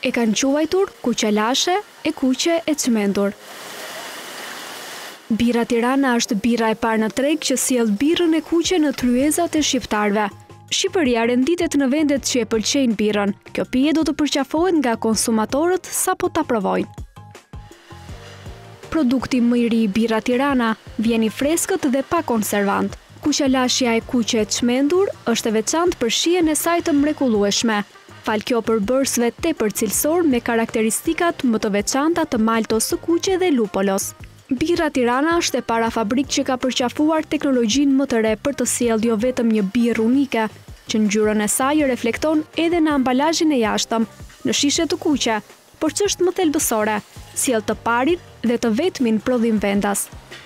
E kanë quajtur kuqe lashe e kuqe e çmendur. Bira Tirana është bira e parë në treg që sjell birrën e kuqe në tryezat e shqiptarëve. Shqipëria renditet në vendet që e pëlqejnë birrën. Kjo pije do të përqafohet nga konsumatorët sapo ta provojnë. Produkti më i ri i Bira Tirana vjen i freskët dhe pa konservant. Kuqelashja e kuqe e çmendur është e veçantë për shijen e saj të mrekullueshme. Fal kjo përbërësve tepër cilësor me karakteristikat më të veçanta të maltos së kuqe dhe lupolos. Bira Tirana është e para fabrikë që ka përqafuar teknologjinë më të re për të sjellë jo vetëm një birrë unike, që ngjyrën e saj reflekton edhe në ambalazhin e jashtëm, në shishe të kuqe, por ç'është më thelbësore, sjell të parin dhe të vetmin prodhim vendas.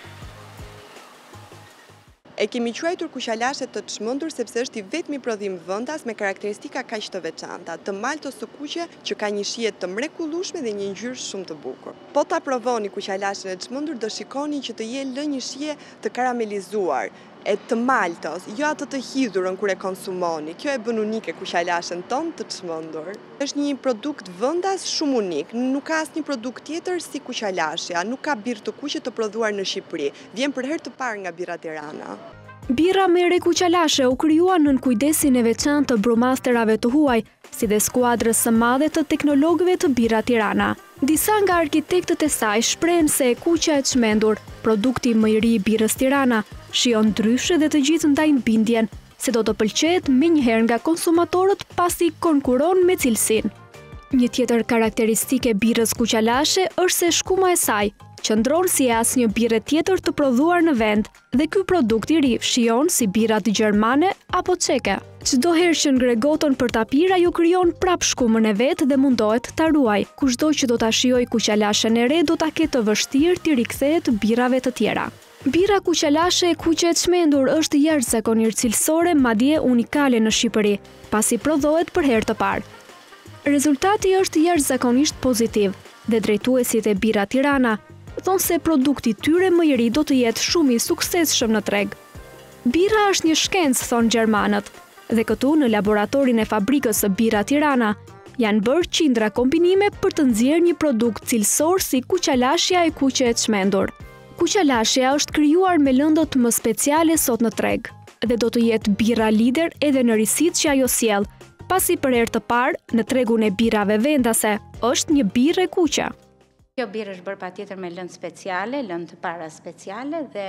E kemi quajtur kuqalashe të çmendur sepse është i vetmi prodhim vendas me karakteristika kaq të veçanta, të maltos së kuqe që ka një shije të mrekullueshme dhe një ngjyrë shumë të bukur. Po ta provoni kuqalashen e çmendur do shikoni që të jenë lënë një shije të karamelizuar, e të maltos, jo atë të hidhurën kur e konsumoni. Kjo e bën unike kuqalashen tonë të çmendur. Është një produkt vendas shumë unik, nuk ka asnjë produkt tjetër si kuqalashja, nuk ka birrë të kuqe të prodhuar në Shqipëri. Vjen për herë të parë nga Bira Tirana. Birra me re kuqalashe u krijua nën kujdesin e veçantë të brumasterave të huaj, si dhe skuadrës së madhe të teknologëve të Bira Tirana. Disa nga arkitektët e saj shprehen se e kuqja e çmendur, produkti më i ri i birrës Tirana, shijon ndryshe dhe të gjithë ndajnë bindjen se do të pëlqejet menjëherë nga konsumatorët pasi konkuron me cilësinë. Një tjetër karakteristikë e birrës kuqalashe është se shkuma e saj qëndron si asnjë birrë tjetër të prodhuar në vend, dhe ky produkt i ri shijon si birrat gjermane apo çeke. Çdo herë që ngre gotën për ta pirë, ajo krijon prap shkumën e vet dhe mundohet ta ruaj. Kushdo që do ta shijojë kuqalashen e re do ta ketë të vështirë të rikthehet birrave të tjera. Birra kuqalashe e kuqe e çmendur është jashtëzakonisht cilësore, madje unikale në Shqipëri, pasi prodhohet për herë të parë. Rezultati është jashtëzakonisht pozitiv dhe drejtuesit e Bira Tirana thonë se produkti tyre më i ri do të jetë shumë i suksesshëm në treg. Birra është një shkencë, thonë gjermanët, dhe këtu në laboratorin e fabrikës së Bira Tirana janë bërë qindra kombinime për të nxjerrë një produkt cilësor si kuqalashja e kuqe e çmendur. Kuqalashja është krijuar me lëndët më speciale sot në treg dhe do të jetë birra lider edhe në risitë që ajo sjell, pasi për herë të parë në tregun e birrave vendase është një birrë e kuqe. Kjo birrë është bërë patjetër me lëndë speciale, lëndë të para speciale dhe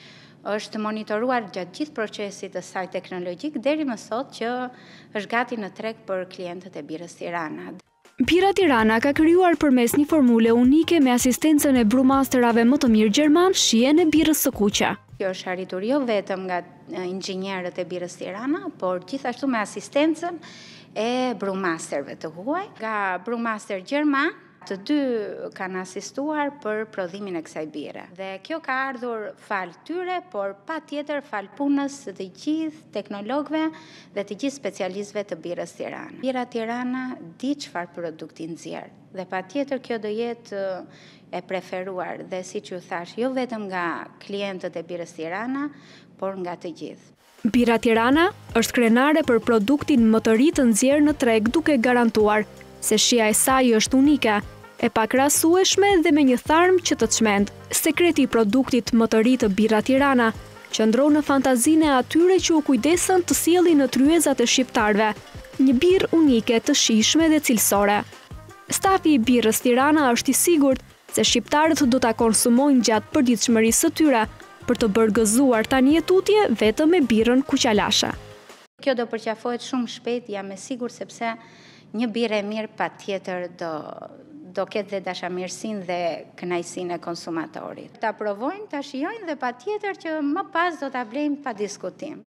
është monitoruar gjatë gjithë procesit të saj teknologjik deri më sot që është gati në treg për klientët e Birrës Tirana. Bira Tirana ka krijuar përmes një formule unike me asistencën e brumasterave më të mirë gjerman shijen e birrës së kuqe. Kjo është arritur jo vetëm nga inxhinierët e Birrës Tirana, por gjithashtu me asistencën e brumasterëve të huaj, nga brumaster gjerman. Të dy kanë asistuar për prodhimin e kësaj birre. Dhe kjo ka ardhur fal tyre, por patjetër fal punës së të gjithë teknologëve dhe të gjithë specialistëve të Birrës Tirana. Bira Tirana di çfarë produkti nxjerr dhe patjetër kjo do jetë e preferuar dhe siç ju thash, jo vetëm nga klientët e Birrës Tirana, por nga të gjithë. Bira Tirana është krenare për produktin më të ri të nxjerrë në treg, duke garantuar se shija e saj është unike, e pakrahasueshme dhe me një tharmë që të çmend. Sekreti i produktit më të ri të Bira Tirana qëndron në fantazinë e atyre që u kujdesën të sjellin në tryezat e shqiptarëve një birrë unike, të shijshme dhe cilësore. Stafi i Birrës Tirana është i sigurt se shqiptarët do ta konsumojnë gjatë përditshmërisë së tyre për të bërë gëzuar tani tutje vetëm me birrën kuqalashe. Kjo do përqafohet shumë shpejt, jam e sigurt, sepse një birrë e mirë patjetër do ketë dhe dashamirësinë dhe kënaqësinë e konsumatorit. Ta provojnë, ta shijojnë dhe patjetër që më pas do ta blejnë pa diskutim.